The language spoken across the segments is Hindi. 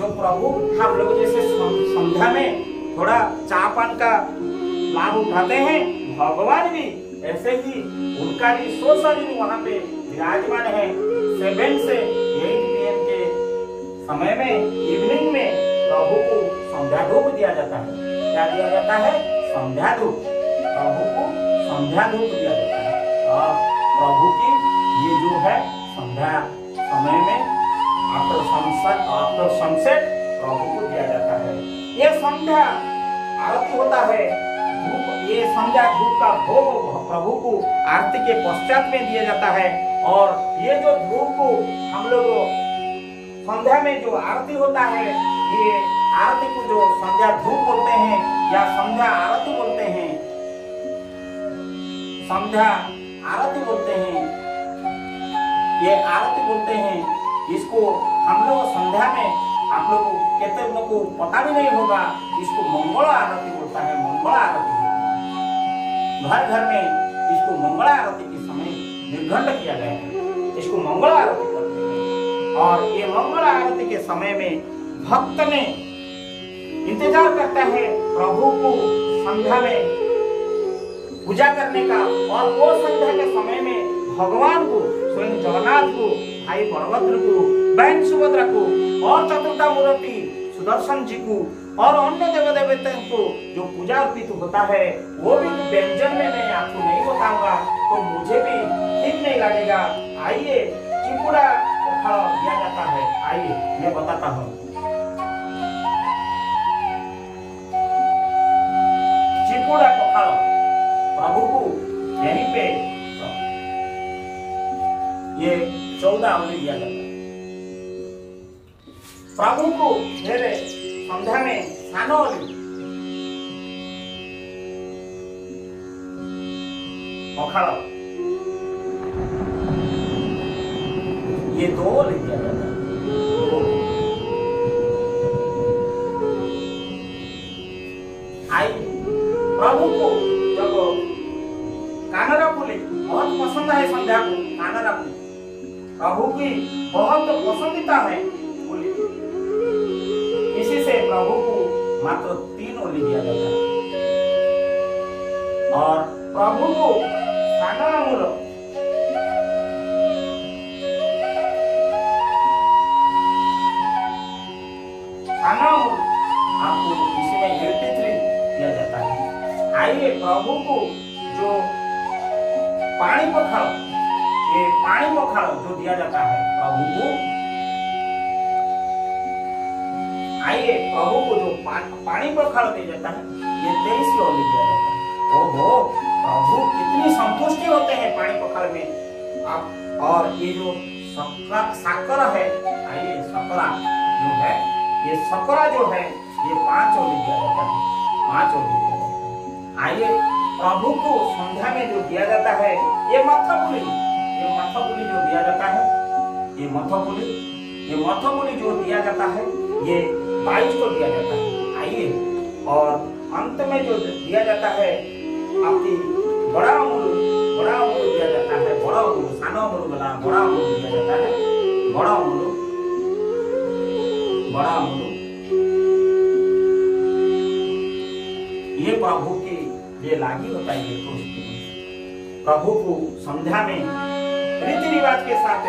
प्रभु हम लोग जैसे संध्या में थोड़ा चाय पान का लाभ उठाते हैं, भगवान भी ऐसे ही उनका भी सो शरीर वहाँ पे विराजमान है। 7 से 8 PM के समय में, इवनिंग में प्रभु को संध्या धूप दिया जाता है। क्या दिया जाता है? संध्या धूप। प्रभु को संध्या धूप दिया जाता है। और प्रभु की ये जो है संध्या समय में आफ्टर सनसेट प्रभु को दिया जाता है। ये संध्या आरती होता है, धूप, ये संध्या धूप का भोग प्रभु को आरती के पश्चात में दिया जाता है। और ये जो धूप को हम लोग संध्या में जो आरती होता है, ये आरती को जो संध्या धूप बोलते हैं या संध्या आरती बोलते हैं, संध्या आरती बोलते हैं, ये आरती बोलते हैं। इसको हम लोग संध्या में, आप लोग कहते लोगों को पता भी नहीं होगा, इसको मंगल आरती बोलता है। मंगल आरती घर घर में इसको मंगल आरती के समय निर्घंट किया गया है, इसको मंगल आरती करते हैं। और ये मंगल आरती के समय में भक्त ने इंतजार करता है प्रभु को संध्या में पूजा करने का। और वो संध्या के समय में भगवान को, स्वयं जगन्नाथ को, भाई बलभद्र को, बहन सुभद्रा को और चतुर्था मूर्ति सुदर्शन जी को और अन्य देव देवता को जो पूजा अर्पित होता है, वो भी व्यंजन में मैं आपको नहीं बताऊंगा तो मुझे भी ठीक नहीं लगेगा। आइए, चिपुड़ा पखाल दिया जाता है, आइए मैं बताता हूँ। चिपुड़ा पखाल प्रभु को यहीं पे ये 14 अंगुली दिया जाता है। प्रभु को मेरे संध्या में सानो पखाल ये 2 ले दिया जाता है। आई प्रभु को जब कानरा फूले बहुत पसंद है, संध्या को कानरा फूल प्रभु की बहुत पसंदीदा है फूल, इसी से प्रभु को मात्र 3 ओली दिया जाता है। और प्रभु को सानामूल आपको इसमें 83 दिया जाता है। आइए, प्रभु को जो पानी पखाल, ये पानी पखाल जो दिया जाता है प्रभु को, आइए प्रभु को जो पानी पखाल दिया जाता है, ये 23 ओली दिया जाता है। ओहो, प्रभु कितनी संतुष्टि होते हैं पानी पखाल में। आप और ये जो सकरा है, आइए सकरा जो है, ये सकरा जो है ये 5 ओली दिया जाता है, 5 ओली दिया जाता है। आइए, प्रभु को संध्या में जो दिया जाता है ये मथपुली, ये मथपुली जो दिया जाता है, ये मथपुली जो दिया जाता है ये 22 को दिया जाता है। आइए, और अंत में जो दिया जाता है आपकी बड़ा अमूल दिया जाता है। बड़ा अमूल, सानो अमूल वाला बड़ा अमूल दिया जाता है। बड़ा अमूल ये प्रभु की ये लागी होता है। ये प्रभु को संध्या में रीति रिवाज के साथ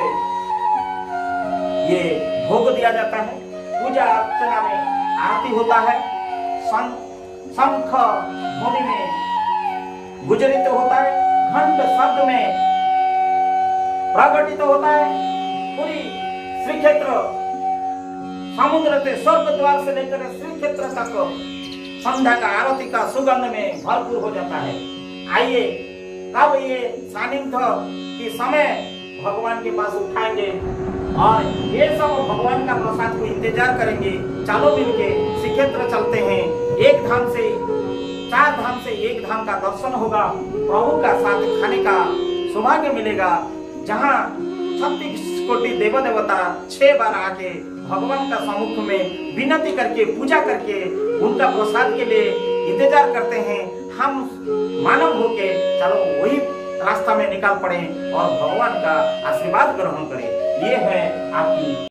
ये भोग दिया जाता है। पूजा अर्चना में आरती होता है, शंख ध्वनि में गुजरित होता है, घंट शब्द में प्रकटित होता है। पूरी श्री क्षेत्र, समुद्र से स्वर्ग द्वार से लेकर श्री क्षेत्र तक संध्या का आरती का सुगंध में भरपूर हो जाता है। आइए, कब ये सानिध्य के समय भगवान के पास उठाएंगे और ये सब भगवान का प्रसाद को इंतजार करेंगे। चलो मिलके श्री क्षेत्र चलते हैं। 1 धाम से 4 धाम से 1 धाम का दर्शन होगा, प्रभु का साथ खाने का सौभाग्य मिलेगा, जहाँ 36 कोटि देव देवता 6 बार आके भगवान का सम्मुख में विनती करके, पूजा करके उनका प्रसाद के लिए इंतजार करते हैं। हम मानव होके चलो वही रास्ता में निकाल पड़े और भगवान का आशीर्वाद ग्रहण करें। ये है आपकी